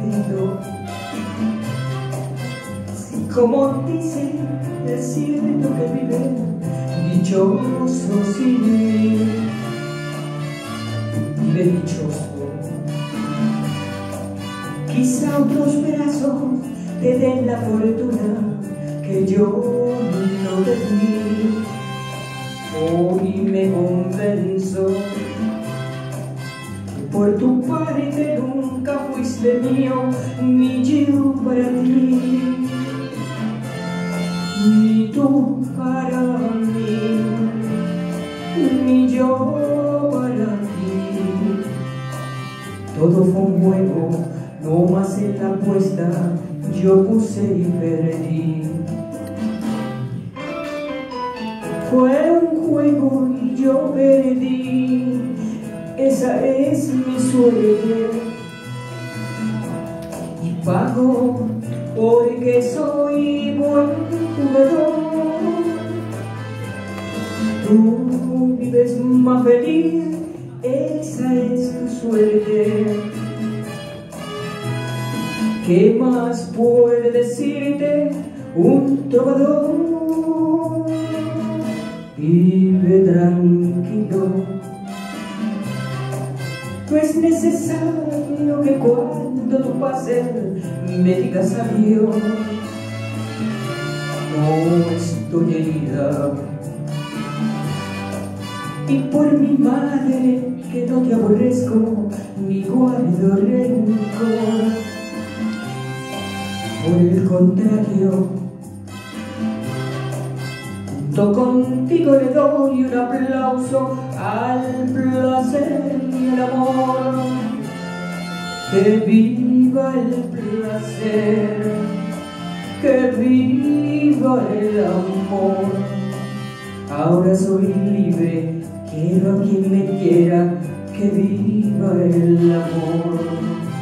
grito. Como dice, es cierto que vive dichoso sin mí. Vive dichoso. Quizá otros brazos te den la fortuna que yo no te di. Hoy me convenzo que por tu parte nunca fuiste mío, ni yo para ti, ni tú para mí, ni yo para ti. Todo fue un juego, no más en la apuesta yo puse y perdí. Fue un juego y yo perdí, esa es mi suerte. Y pago porque soy buen jugador. Tú vives más feliz, esa es tu suerte. ¿Qué más puede decirte un trovador? Vive tranquilo. No es necesario que cuando tú pases me digas adiós. No estoy herida, y por mi madre que no te aborrezco ni guardo rencor. Por el contrario, junto contigo le doy un aplauso al placer y al amor. Que viva el placer, que viva el amor. Ahora soy libre, quiero a quien me quiera, que viva el amor.